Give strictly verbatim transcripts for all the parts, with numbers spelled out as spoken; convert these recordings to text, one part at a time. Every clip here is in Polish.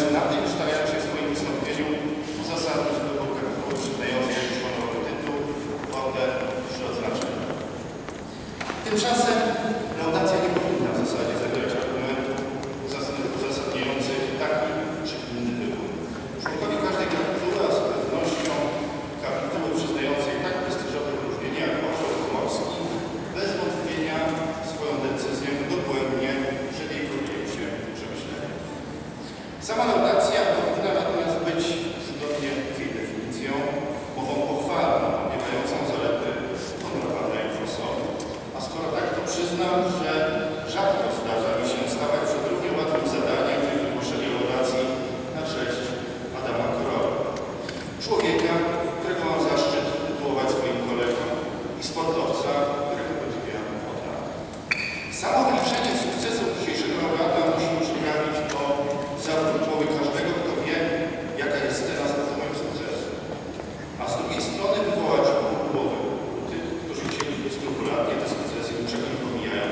mecenaty starają się w swoim wystąpieniu uzasadnić wybór kapituły przyznającej jakiś honorowy tytuł, order czy odznaczenie. Tymczasem laudacja nie powinna w zasadzie zawierać argumentów uzasadniających taki czy inny wybór. Członkowie każdej kapituły, a z pewnością kapituły przyznającej tak prestiżowe wyróżnienie jak Orzeł Pomorski, bez wątpienia swoją decyzję dogłębnie przed jej podjęciem się przemyślenia. Sama laudacja powinna natomiast być zgodnie z jej definicją mową pochwalną, miewającą zalety honorowanej osoby. A skoro tak, to przyznam, że rzadko zdarza mi się stawać przed równie łatwym zadaniem, jak wygłoszenie laudacji na cześć Adama Korola. Człowieka, którego mam zaszczyt tytułować swoim kolegą i sportowca, którego podziwiam od lat. Samo wyliczenie sukcesów dzisiejszego laureata musi przyprawić o zawrót głowy każdego, kto wie, jaka jest scena z moim sukcesem. A z drugiej strony wywołać głowy tych, którzy chcieli skrupulatnie te sukcesy niczego nie pomijając.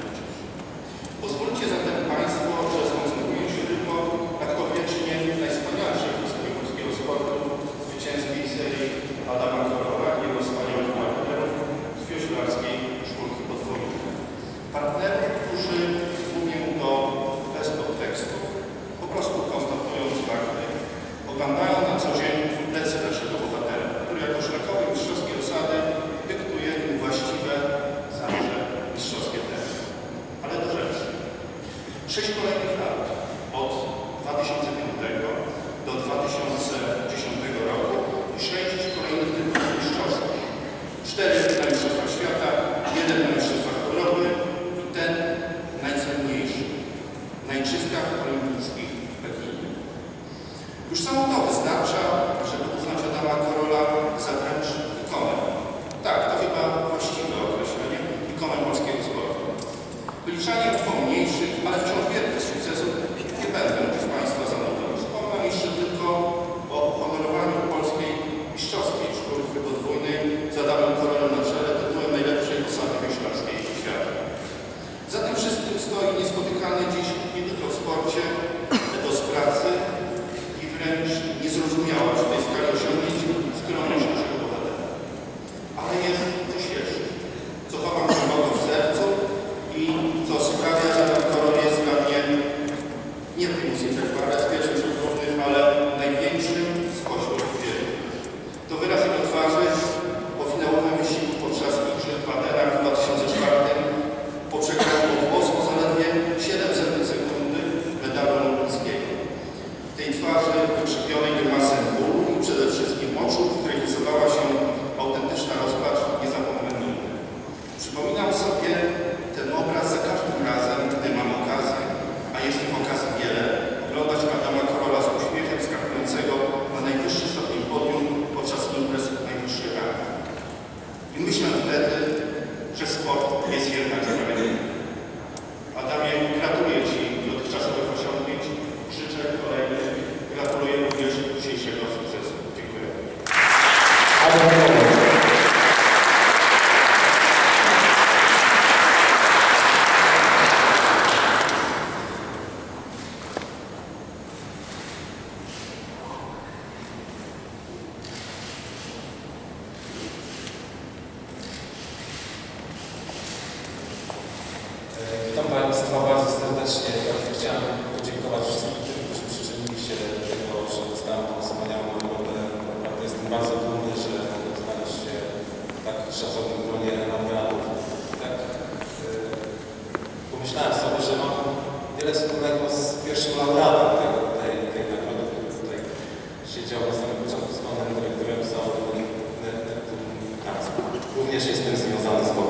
Pozwólcie zatem Państwo, że skoncentruję się tylko na kto wiecznie najwspanialszej w historii polskiego sportu zwycięskiej serii Adama Korola i jego wspaniałych partnerów z wioślarskiej czwórki podwójnej. Partnerów, którzy, mówię to bez podtekstów, po prostu konstatując fakty, oglądają na co dzień plecy naszego bohatera, który jako szlakowy mistrzowskiej osady dyktuje im właściwe, zawsze mistrzowskie tempo. Ale do rzeczy. Sześć kolejnych lat, od dwa tysiące piątego do dwa tysiące dziesiątego roku i sześć kolejnych tytułów mistrzowskich. Cztery na mistrzostwach świata, jeden na mistrzostwach Europy i ten najcenniejszy na igrzyskach olimpijskich w Pekinie. Już samo to wystarcza, żeby uznać Adama Korola za wręcz ikonę. Tak, to chyba właściwe określenie, ikonę polskiego sportu. Wyliczanie pomniejszych, ale wciąż wielkich sukcesów nie będę już Państwa zanudzał. Wspomnę jeszcze tylko o uhonorowaniu polskiej mistrzowskiej czwórki podwójnej z Adamem Korolem na czele tytułem najlepszej osady wioślarskiej świata. Za tym wszystkim stoi niespotykany dziś nie tylko w sporcie, etos pracy i wręcz niezrozumiała w tej skali osiągnięć skromność naszego bohatera. Ale jest coś jeszcze, co chowam głęboko w sercu i co sprawia, że Adam Korol jest dla mnie nie prymus inter pares pierwszych czy głównych, ale największym spośród wielu. To wyraz jego twarzy po finałowym wyścigu podczas igrzysk w Atenach w dwa tysiące czwartym po przegraniu o włos o zaledwie siedemset sekundy medalu olimpijskiego. Tej twarzy wykrzywionej grymasem bólu i przede wszystkim oczu, w której rysowała się autentyczna rozpacz, nie zapomnę nigdy. Przypominam sobie ten obraz za każdym razem, gdy mam okazję, a jest tych okazji wiele, oglądać Adama Korola z uśmiechem skakującego na najwyższy stopień podium podczas imprez najwyższej rangi. I myślę wtedy, że sport jest jednak sprawiedliwy. Adamie, gratuluję Ci dotychczasowych osiągnięć, życzę kolejnych, gratuluję również dzisiejszego sukcesu. Dziękuję. Witam Państwa bardzo serdecznie. Chciałem podziękować wszystkim tym, którzy przyczynili się do tego, że dostałem tą wspaniałą nagrodę. Naprawdę jestem bardzo dumny, że mogę znaleźć się w tak szacownym gronie laureatów. Tak yy, pomyślałem sobie, że mam wiele wspólnego z pierwszym laureatem tego, tej, tej nagrody, który tutaj siedział na samym początku z panem dyrektorem Saul. Również jestem związany z